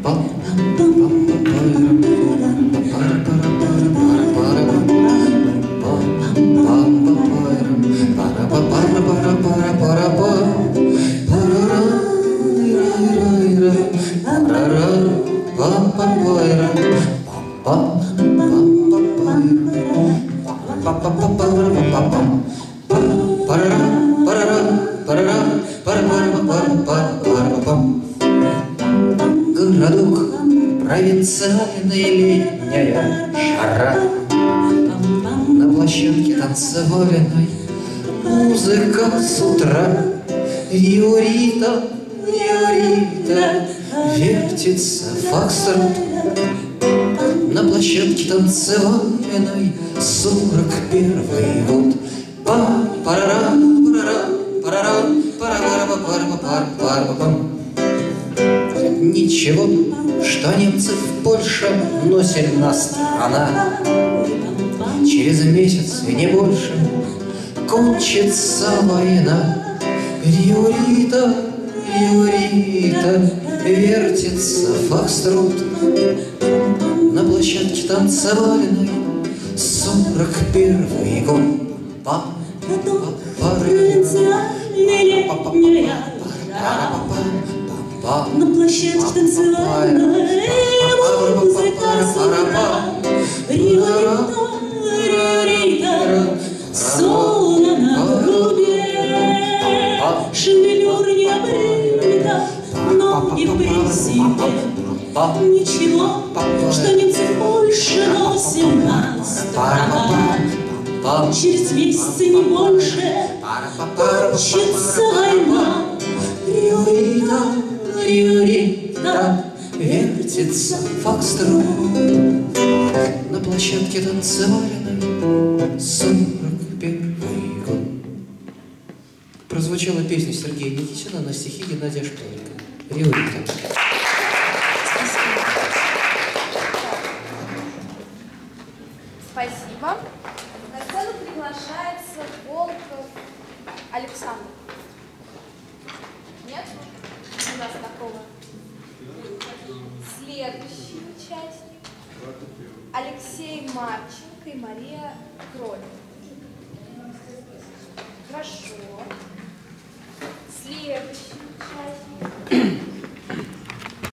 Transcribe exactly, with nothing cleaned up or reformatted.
Городок провинциальный, летняя жара. На площадке танцевальной музыка с утра. Риорита, риорита, вертится фокстрот. На площадке танцевальной сорок первый год. Па-парара, парара, парара, парара, парара, парара. Ничего, что немцы в Польше, но сильна страна. Через месяц и не больше кончится война. Риорита, риорита, вертится фокстрот. На площадке танцевальной сорок первый год. На площадке танцевальной музыка с утра. Риорита, риорита, соло на груди. Шевелюра не обрита, но и при себе ничего, что немцы в Польше, но сильна страна. Через месяц и не больше кончится война. Риорита, риорита, вертится фокстрот. На площадке танцевальной сорок первый год. Прозвучала песня Сергея Никитина на стихи Геннадия Шпалика. Риорита. Спасибо. На сцену приглашается Волков Александр. Нет? У нас такого. Следующий участник Алексей Марченко и Мария Кроль. Хорошо. Следующий участник